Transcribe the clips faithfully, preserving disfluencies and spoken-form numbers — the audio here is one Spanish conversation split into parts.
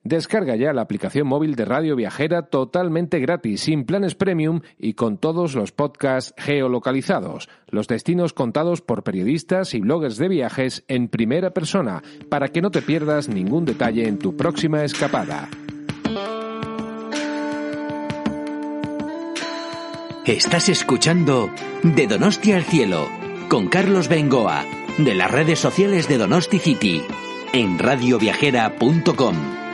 Descarga ya la aplicación móvil de Radio Viajera totalmente gratis, sin planes premium y con todos los podcasts geolocalizados, los destinos contados por periodistas y bloggers de viajes en primera persona, para que no te pierdas ningún detalle en tu próxima escapada. Estás escuchando De Donosti al Cielo, con Carlos Bengoa, de las redes sociales de Donosti City, en radio viajera punto com.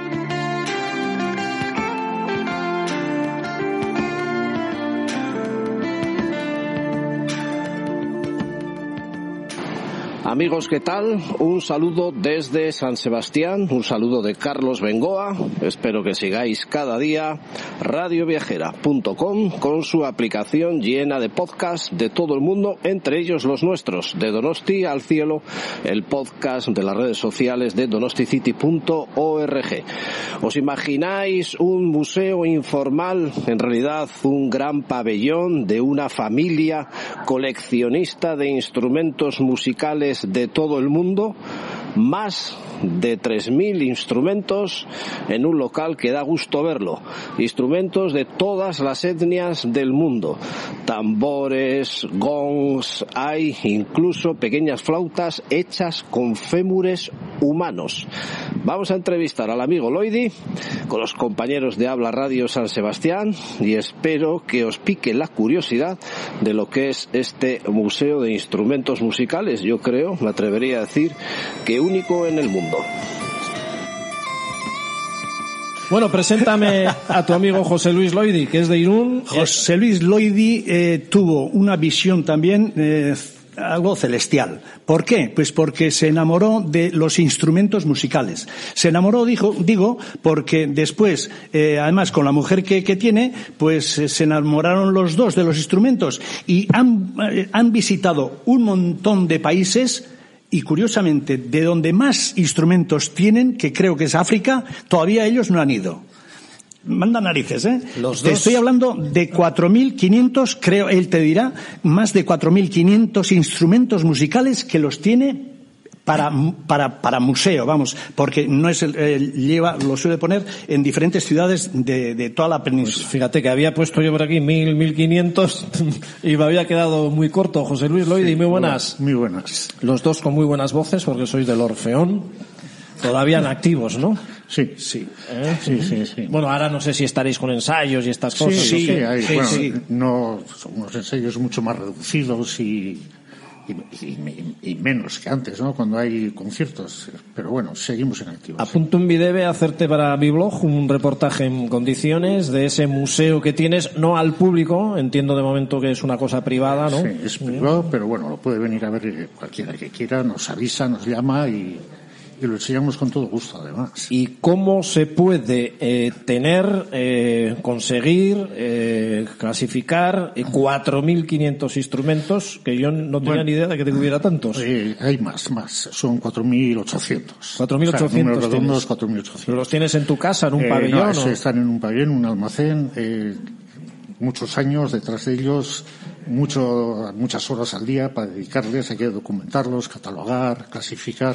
Amigos, ¿qué tal? Un saludo desde San Sebastián, un saludo de Carlos Bengoa. Espero que sigáis cada día radio viajera punto com con su aplicación llena de podcasts de todo el mundo, entre ellos los nuestros, de Donosti al Cielo, el podcast de las redes sociales de donosti city punto org. ¿Os imagináis un museo informal? En realidad, un gran pabellón de una familia coleccionista de instrumentos musicales de todo el mundo, más de tres mil instrumentos en un local que da gusto verlo. Instrumentos de todas las etnias del mundo. Tambores, gongs, hay incluso pequeñas flautas hechas con fémures humanos. Vamos a entrevistar al amigo Loidi con los compañeros de Habla Radio San Sebastián y espero que os pique la curiosidad de lo que es este museo de instrumentos musicales. Yo creo, me atrevería a decir, que único en el mundo. Bueno, preséntame a tu amigo José Luis Loidi, que es de Irún. José Luis Loidi eh, tuvo una visión también eh, algo celestial. ¿Por qué? Pues porque se enamoró de los instrumentos musicales. Se enamoró, dijo, digo, porque después, eh, además con la mujer que, que tiene, pues eh, se enamoraron los dos de los instrumentos y han, eh, han visitado un montón de países. Y curiosamente, de donde más instrumentos tienen, que creo que es África, todavía ellos no han ido. Manda narices, ¿eh? Los te dos... estoy hablando de cuatro mil quinientos, creo, él te dirá, más de cuatro mil quinientos instrumentos musicales que los tiene para para para museo, vamos, porque no es el, el lleva, lo suele poner en diferentes ciudades de, de toda la península. Pues fíjate que había puesto yo por aquí mil, mil quinientos y me había quedado muy corto. José Luis Loidi, sí, muy buenas. Muy buenas. Los dos con muy buenas voces, porque sois del Orfeón. Todavía en activos, ¿no? Sí, sí. ¿Eh? Sí, sí, sí. Bueno, ahora no sé si estaréis con ensayos y estas cosas. Sí, sí, ¿no? hay, sí, bueno, sí. No, son unos ensayos mucho más reducidos y, y, y, y menos que antes, ¿no? Cuando hay conciertos. Pero bueno, seguimos en activo. Apunto en mi debe hacerte para mi blog un reportaje en condiciones de ese museo que tienes, no al público, entiendo de momento que es una cosa privada, ¿no? Sí, es privado, pero bueno, lo puede venir a ver cualquiera que quiera, nos avisa, nos llama y... Y lo enseñamos con todo gusto, además. ¿Y cómo se puede eh, tener, eh, conseguir, eh, clasificar eh, cuatro mil quinientos instrumentos? Que yo no tenía bueno, ni idea de que tuviera tantos. Eh, hay más, más. Son cuatro mil ochocientos. cuatro mil ochocientos. O sea, números redondos, cuatro mil ochocientos. ¿Los tienes en tu casa, en un eh, pabellón? No, ¿o? están en un pabellón, un almacén. Eh, muchos años detrás de ellos, mucho, muchas horas al día para dedicarles. Hay que documentarlos, catalogar, clasificar.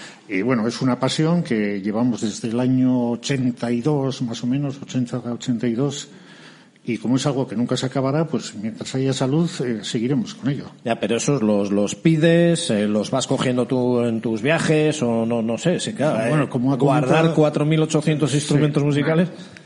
Y bueno, es una pasión que llevamos desde el año ochenta y dos, más o menos, ochenta a ochenta y dos, y como es algo que nunca se acabará, pues mientras haya salud, eh, seguiremos con ello. Ya, pero esos los, los pides, eh, los vas cogiendo tú en tus viajes, o no, no sé, si claro, bueno, eh, como ha guardar comentado... cuatro mil ochocientos instrumentos sí, musicales.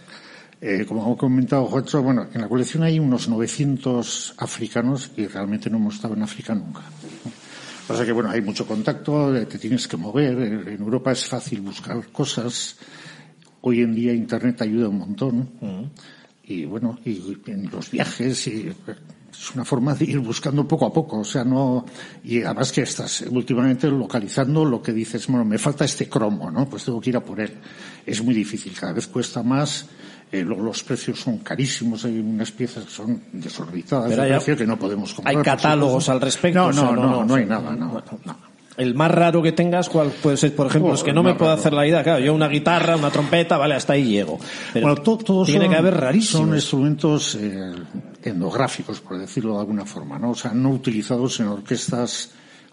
Eh, como ha comentado Juancho, bueno, en la colección hay unos novecientos africanos y realmente no hemos estado en África nunca. Pasa que, bueno, hay mucho contacto, te tienes que mover. En Europa es fácil buscar cosas. Hoy en día Internet ayuda un montón. Uh-huh. Y, bueno, y en los viajes, y es una forma de ir buscando poco a poco. O sea, no... Y además que estás últimamente localizando lo que dices, bueno, me falta este cromo, ¿no? Pues tengo que ir a por él. Es muy difícil, cada vez cuesta más. Eh, los precios son carísimos, hay unas piezas que son desorbitadas de precio que no podemos comprar. ¿Hay catálogos al respecto? No, no, o sea, no, no, no, no, no hay nada, no, no. El más raro que tengas, ¿cuál puede ser? Por ejemplo, oh, es que no me puedo raro. hacer la idea. Claro, yo una guitarra, una trompeta, vale, hasta ahí llego. Pero bueno, to, todos tiene son, que haber rarísimos. Son instrumentos eh, etnográficos, por decirlo de alguna forma, ¿no? O sea, no utilizados en orquestas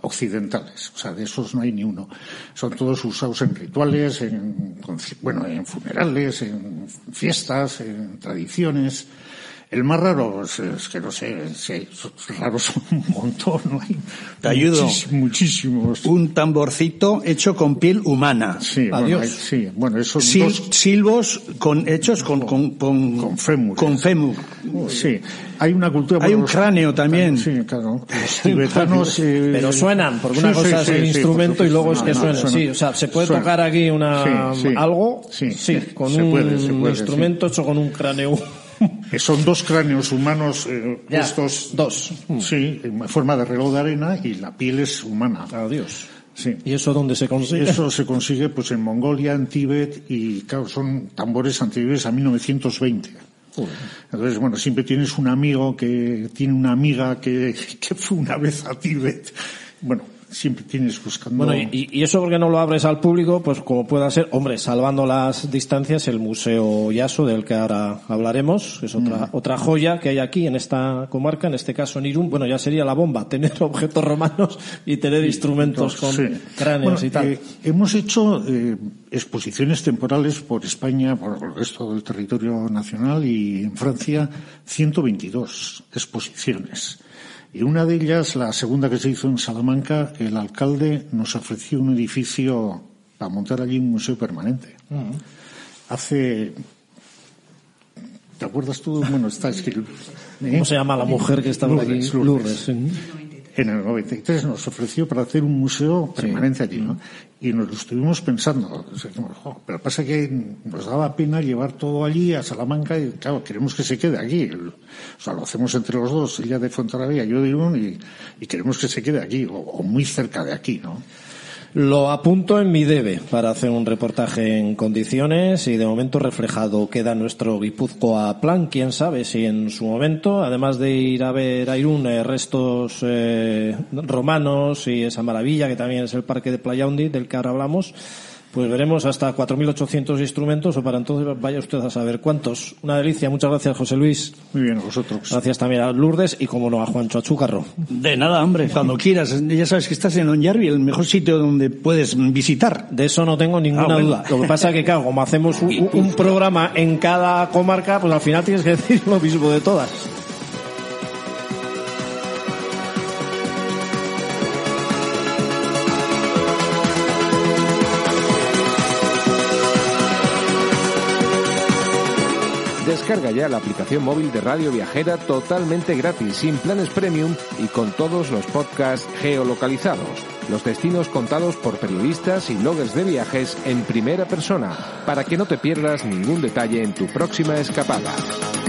occidentales. O sea, de esos no hay ni uno. Son todos usados en rituales, en, bueno, en funerales, en fiestas, en tradiciones. El más raro es, es que no sé, sí, raros son un montón, ¿no? Hay Te ayudo. Muchísimos, muchísimos. Un tamborcito hecho con piel humana. Sí, Adiós. Bueno, hay, sí, bueno, esos Sil, dos... Silbos con, hechos con, con, con, con fémur. Con fémur. Sí. Hay una cultura... Hay bueno, un los, cráneo también. Sí, claro. Los tibetanos... Eh, pero suenan, porque una sí, cosa sí, es el sí, instrumento sí, y luego es que no, suena. no, Sí, o sea, se puede suena. tocar aquí una Sí, sí. algo, Sí, sí, con se un puede, se puede, instrumento sí. hecho con un cráneo. Son dos cráneos humanos eh, Ya, puestos... dos. Sí, en forma de reloj de arena y la piel es humana. Adiós. Sí. ¿Y eso dónde se consigue? Eso se consigue pues en Mongolia, en Tíbet y claro, son tambores anteriores a mil novecientos veinte. Uh. Entonces, bueno, siempre tienes un amigo que tiene una amiga que, que fue una vez a Tíbet. Bueno, siempre tienes buscando... Bueno, y, y eso porque no lo abres al público, pues como pueda ser, hombre, salvando las distancias, el Museo Yaso, del que ahora hablaremos, que es otra, mm. otra joya que hay aquí en esta comarca, en este caso en Irún. Bueno, ya sería la bomba, tener objetos romanos y tener instrumentos con sí. cráneos bueno, y tal. Eh, hemos hecho eh, exposiciones temporales por España, por el resto del territorio nacional y en Francia, ciento veintidós exposiciones. Y una de ellas, la segunda que se hizo en Salamanca, el alcalde nos ofreció un edificio para montar allí un museo permanente. Uh-huh. Hace... ¿Te acuerdas tú? Bueno, está escrito. ¿eh? ¿Cómo se llama la mujer que estaba Lourdes, aquí? Lourdes. Lourdes. En el noventa y tres nos ofreció para hacer un museo permanente sí. allí, ¿no? Y nos lo estuvimos pensando. O sea, oh, pero pasa que nos daba pena llevar todo allí a Salamanca y, claro, queremos que se quede aquí. O sea, lo hacemos entre los dos, ella de Fuenterrabía, yo de Irún, y, y queremos que se quede aquí, o, o muy cerca de aquí, ¿no? Lo apunto en mi debe para hacer un reportaje en condiciones y de momento reflejado queda nuestro Guipúzcoa Plan. Quién sabe si en su momento, además de ir a ver a Irún eh, restos eh, romanos y esa maravilla que también es el parque de Playaundi del que ahora hablamos, pues veremos hasta cuatro mil ochocientos instrumentos o para entonces vaya usted a saber cuántos. Una delicia. Muchas gracias, José Luis. Muy bien, a vosotros. Gracias también a Lourdes y, como no, a Juancho Achúcarro. De nada, hombre. Cuando quieras. Ya sabes que estás en Onyarbi, el mejor sitio donde puedes visitar. De eso no tengo ninguna ah, bueno. duda. Lo que pasa es que, claro, como hacemos un, un programa en cada comarca, pues al final tienes que decir lo mismo de todas. Descarga ya la aplicación móvil de Radio Viajera totalmente gratis, sin planes premium y con todos los podcasts geolocalizados. Los destinos contados por periodistas y bloggers de viajes en primera persona, para que no te pierdas ningún detalle en tu próxima escapada.